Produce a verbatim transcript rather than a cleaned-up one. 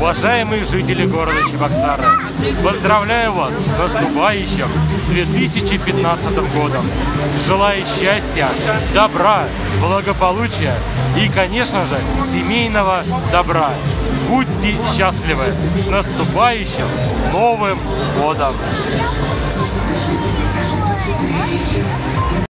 Уважаемые жители города Чебоксары, поздравляю вас с наступающим две тысячи пятнадцатым годом. Желаю счастья, добра, благополучия и, конечно же, семейного добра. Будьте счастливы! С наступающим Новым годом!